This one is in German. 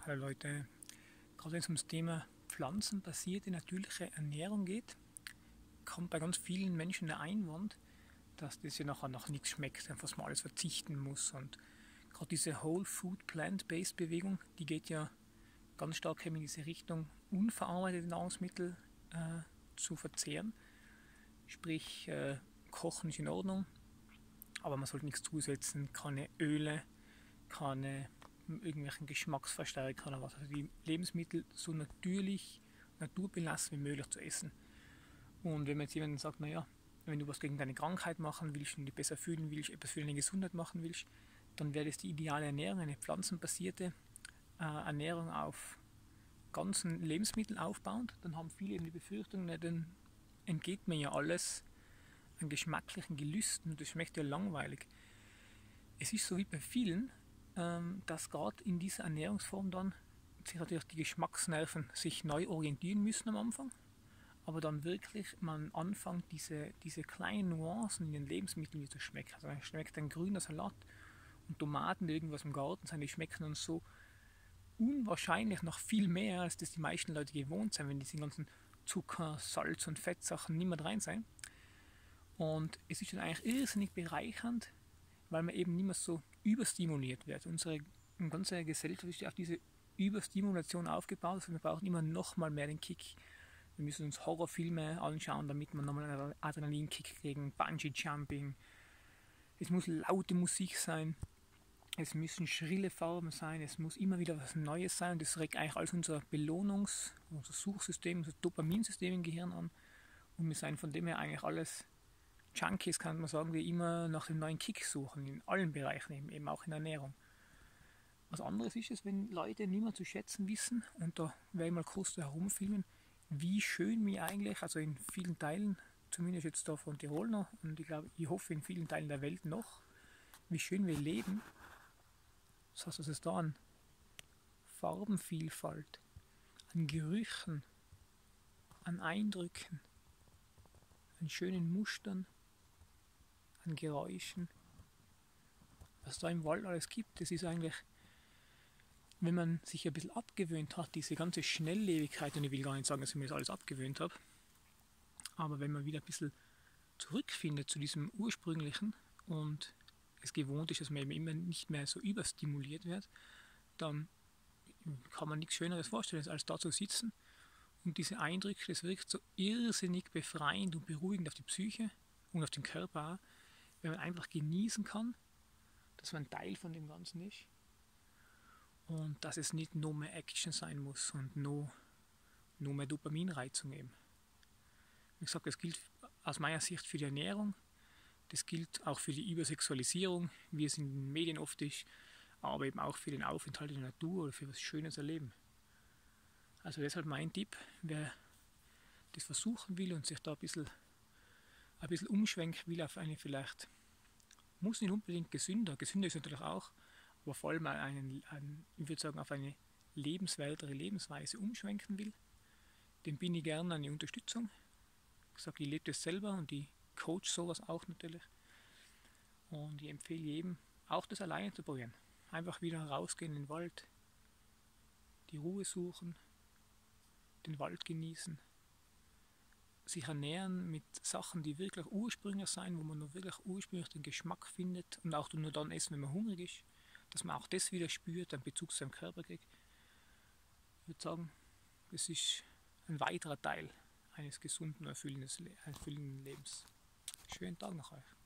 Hallo Leute, gerade wenn es ums Thema pflanzenbasierte natürliche Ernährung geht, kommt bei ganz vielen Menschen der Einwand, dass das ja nachher nach nichts schmeckt, einfach dass man alles verzichten muss. Und gerade diese Whole Food Plant-Based Bewegung, die geht ja ganz stark in diese Richtung, unverarbeitete Nahrungsmittel zu verzehren. Sprich, Kochen ist in Ordnung, aber man sollte nichts zusetzen, keine Öle, keine irgendwelchen Geschmacksverstärker oder was. Also die Lebensmittel so natürlich, naturbelassen wie möglich zu essen. Und wenn man jetzt jemanden sagt, naja, wenn du was gegen deine Krankheit machen willst und dich besser fühlen willst, etwas für deine Gesundheit machen willst, dann wäre das die ideale Ernährung, eine pflanzenbasierte Ernährung auf ganzen Lebensmitteln aufbauend. Dann haben viele eben die Befürchtung, na, dann entgeht mir ja alles an geschmacklichen Gelüsten und das schmeckt ja langweilig. Es ist so wie bei vielen, dass gerade in dieser Ernährungsform dann sich natürlich die Geschmacksnerven sich neu orientieren müssen am Anfang, aber dann wirklich man anfängt, diese kleinen Nuancen in den Lebensmitteln wieder zu schmecken. Also man schmeckt ein grüner Salat und Tomaten, die irgendwas im Garten sind, die schmecken dann so unwahrscheinlich noch viel mehr, als das die meisten Leute gewohnt sind, wenn diese ganzen Zucker, Salz und Fettsachen nicht mehr rein sind. Und es ist dann eigentlich irrsinnig bereichernd, weil man eben nicht mehr so überstimuliert wird. Unsere ganze Gesellschaft ist auf diese Überstimulation aufgebaut, also wir brauchen immer noch mal mehr den Kick. Wir müssen uns Horrorfilme anschauen, damit wir nochmal einen Adrenalinkick kriegen, Bungee-Jumping. Es muss laute Musik sein, es müssen schrille Farben sein, es muss immer wieder was Neues sein. Und das regt eigentlich alles unser unser Suchsystem, unser Dopaminsystem im Gehirn an. Und wir sind von dem her eigentlich alles Junkies, kann man sagen, die immer nach dem neuen Kick suchen, in allen Bereichen, eben auch in der Ernährung. Was anderes ist es, wenn Leute nicht mehr zu schätzen wissen, und da werde ich mal kurz da herumfilmen, wie schön wir eigentlich, also in vielen Teilen, zumindest jetzt da von Tirol noch, und ich hoffe in vielen Teilen der Welt noch, wie schön wir leben. Das heißt, dass es da an Farbenvielfalt, an Gerüchen, an Eindrücken, an schönen Mustern, an Geräuschen, was da im Wald alles gibt, das ist eigentlich, wenn man sich ein bisschen abgewöhnt hat, diese ganze Schnelllebigkeit, und ich will gar nicht sagen, dass ich mir das alles abgewöhnt habe, aber wenn man wieder ein bisschen zurückfindet zu diesem Ursprünglichen und es gewohnt ist, dass man eben immer nicht mehr so überstimuliert wird, dann kann man nichts Schöneres vorstellen, als da zu sitzen und diese Eindrücke, das wirkt so irrsinnig befreiend und beruhigend auf die Psyche und auf den Körper auch, wenn man einfach genießen kann, dass man ein Teil von dem Ganzen ist und dass es nicht nur mehr Action sein muss und nur mehr Dopaminreizung eben. Wie gesagt, das gilt aus meiner Sicht für die Ernährung, das gilt auch für die Übersexualisierung, wie es in den Medien oft ist, aber eben auch für den Aufenthalt in der Natur oder für was Schönes erleben. Also deshalb mein Tipp, wer das versuchen will und sich da ein bisschen umschwenken will auf eine vielleicht, muss nicht unbedingt gesünder ist natürlich auch, aber vor allem ich würde sagen, auf eine lebenswertere Lebensweise umschwenken will, dem bin ich gerne eine Unterstützung. Ich sage, ich lebe das selber und ich coach sowas auch natürlich. Und ich empfehle jedem, auch das alleine zu probieren. Einfach wieder rausgehen in den Wald, die Ruhe suchen, den Wald genießen, sich ernähren mit Sachen, die wirklich ursprünglich sein, wo man nur wirklich ursprünglich den Geschmack findet und auch nur dann essen, wenn man hungrig ist, dass man auch das wieder spürt, einen Bezug zu seinem Körper kriegt. Ich würde sagen, das ist ein weiterer Teil eines gesunden, erfüllenden Lebens. Schönen Tag noch euch.